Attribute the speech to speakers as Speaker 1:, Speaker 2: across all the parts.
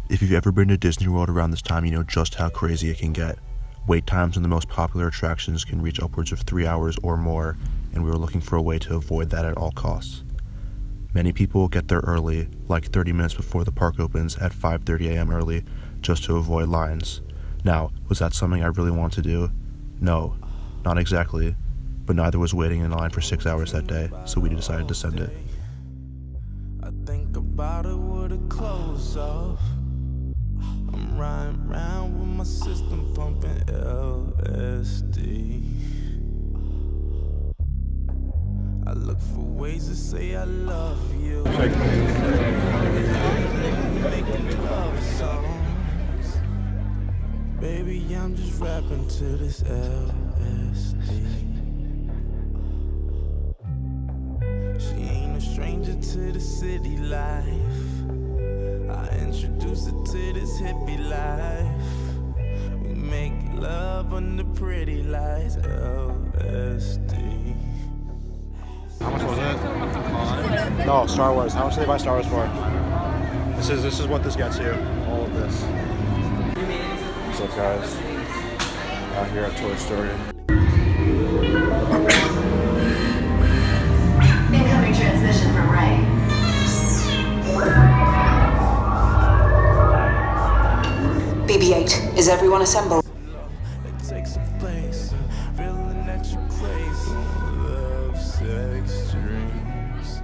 Speaker 1: If you've ever been to Disney World around this time, you know just how crazy it can get. Wait times on the most popular attractions can reach upwards of 3 hours or more, and we were looking for a way to avoid that at all costs. Many people get there early, like 30 minutes before the park opens at 5:30 a.m. early, just to avoid lines. Now, was that something I really wanted to do? No, not exactly, but neither was waiting in line for 6 hours that day, so we decided to send it.
Speaker 2: I think about it with the clothes off. I'm riding around with my system pumping LSD. I look for ways to say I love you. Making love songs. Baby, I'm just rapping to this LSD. She ain't a stranger to the city life. I introduced her to this hippie life. We make love under pretty lights, LSD.
Speaker 3: How much was it? No, Star Wars. How much did they buy Star Wars for? This is what this gets you. All of this. What's up, guys? Out here at Toy Story.
Speaker 4: Incoming transmission from Ray. BB-8, is everyone assembled?
Speaker 2: It takes a place, feeling that you crazy. Love, sex, dreams.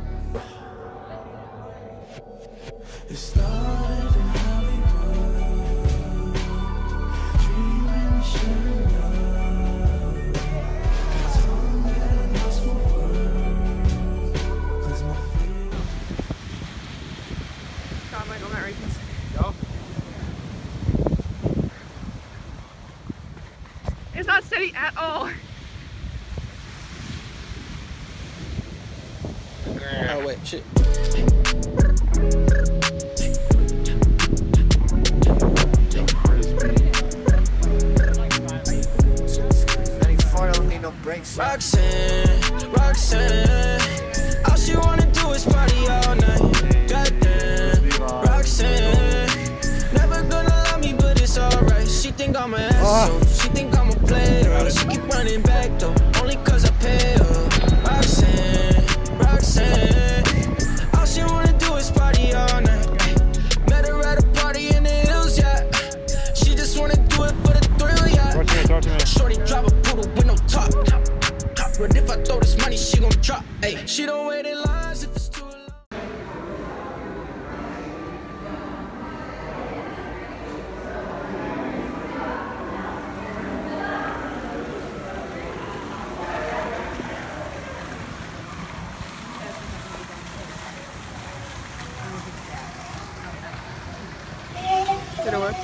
Speaker 2: It started in Hollywood, dreaming sharing love. Told me that it must work, 'cause my fear.
Speaker 5: God, Michael, I'm not ready.
Speaker 3: Go.
Speaker 5: It's not steady at all.
Speaker 6: Oh wait, shit.
Speaker 2: Roxanne, all she wanna do is party all night. Goddamn, Roxanne, never gonna love me, but it's alright. She think I'm an asshole, she think I'm a player. She keep running back though, only 'cause I pay her. Roxanne, all she wanna do is party all night. Met her at a party in the hills, yeah. She just wanna do it for the thrill, yeah.
Speaker 3: Talk to me.
Speaker 2: Shorty drive a poodle with no top. But if I throw this money, she gon' drop. Ay, she don't wait in lines if it's too long.
Speaker 5: Did it work?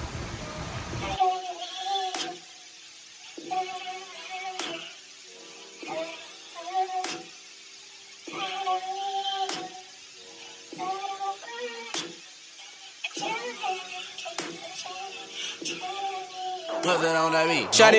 Speaker 2: Put that on that beat. Shot it.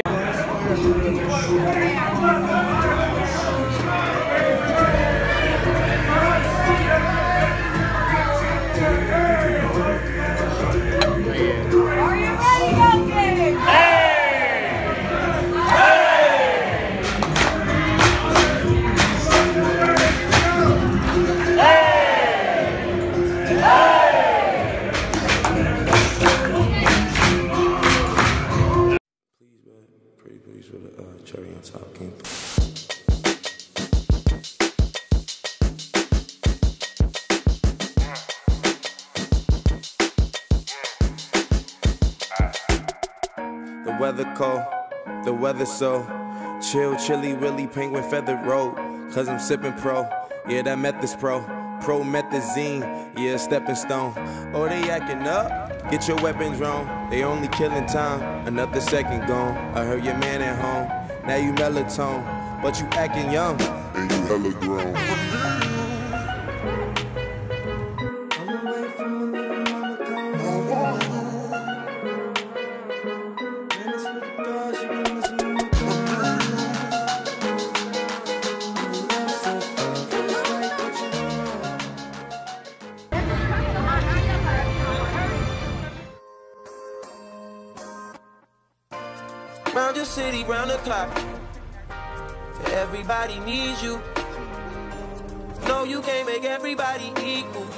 Speaker 2: Please with a cherry on top, King. The weather cold, the weather so chill, chilly, willy, penguin feathered road. 'Cause I'm sipping pro, yeah, that meth is promethazine, yeah, stepping stone. Oh, they acting up, get your weapons wrong. They only killing time, another second gone. I heard your man at home, now you melatonin, but you acting young, and you hella grown. Round your city, round the clock. Everybody needs you. No, you can't make everybody equal.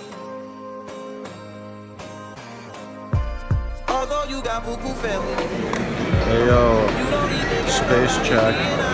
Speaker 2: Although you got boo-boo family.
Speaker 3: Hey yo, space check.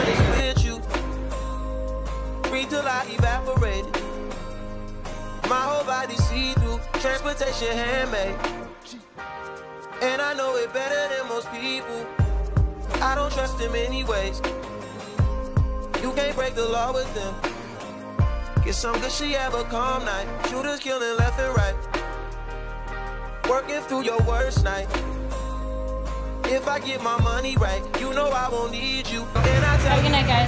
Speaker 2: Free till I evaporate. My whole body see-through. Transportation handmade. And I know it better than most people. I don't trust them anyways. You can't break the law with them. Get some good shit, have a calm night. Shooters killing left and right. Working through your worst night. If I get my money right, you know I won't need you. And I tell
Speaker 6: good night, guys.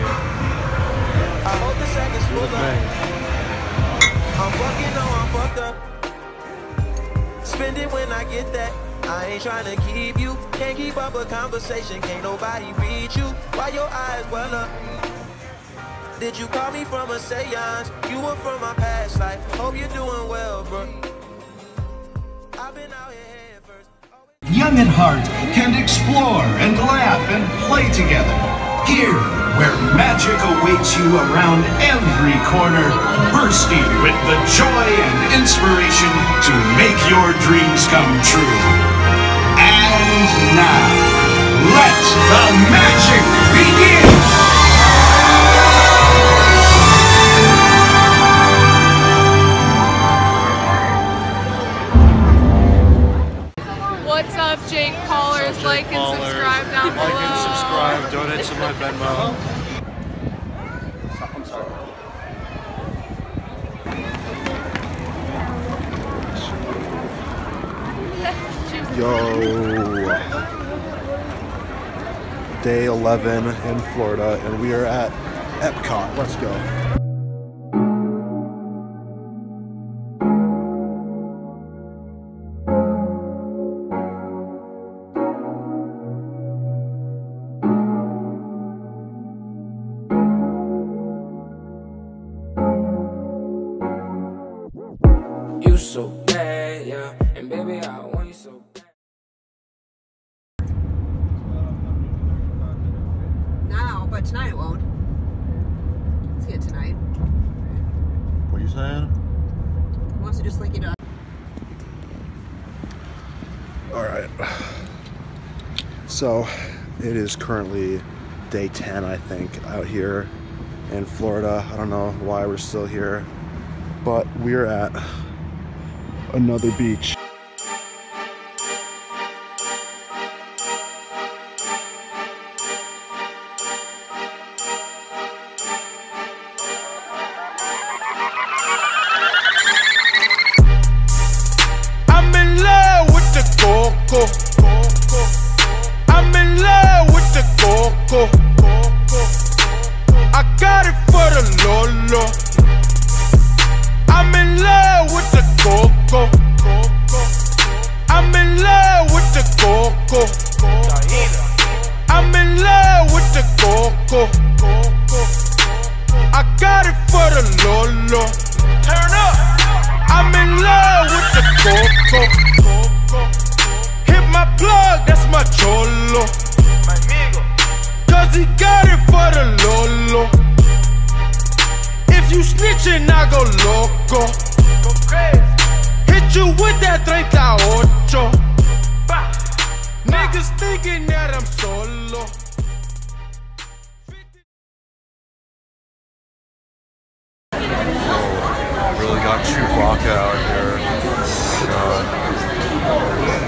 Speaker 2: I hope the seconds full up. I'm fucking, no, I'm fucked up. Spend it when I get that. I ain't trying to keep you. Can't keep up a conversation. Can't nobody read you. Why your eyes well up? Did you call me from a seance? You were from my past life. Hope you're doing well, bro. I've been out here head first.
Speaker 7: Young at heart can explore and laugh and play together. Here, where magic awaits you around every corner, bursting with the joy and inspiration to make your dreams come true. And now, let the magic begin!
Speaker 5: What's up, Jake Paulers? Like and subscribe down below.
Speaker 3: Like and subscribe, donate to my Venmo. I'm sorry. Yo. Day 11 in Florida, and we are at Epcot. Let's go.
Speaker 2: You so bad, yeah. And baby, I want you so bad.
Speaker 8: Now, but tonight it won't. See it tonight.
Speaker 3: What are you saying?
Speaker 8: He wants to just link it up.
Speaker 3: Alright. So, it is currently day 10, I think, out here in Florida. I don't know why we're still here, but we're at another beach.
Speaker 2: I'm in love with the coco. I'm in love with the coco. I got it for the Lolo. I'm in love with the coco. I'm in love with the coco. I'm in love with the coco. I got it for the Lolo. Turn up. I'm in love with the coco. Hit my plug, that's my cholo. Cause he got it for the Lolo. If you snitchin', I go loco. Hit you with that 38. Niggas thinking that I'm solo.
Speaker 3: Really got Chewbacca out here. God.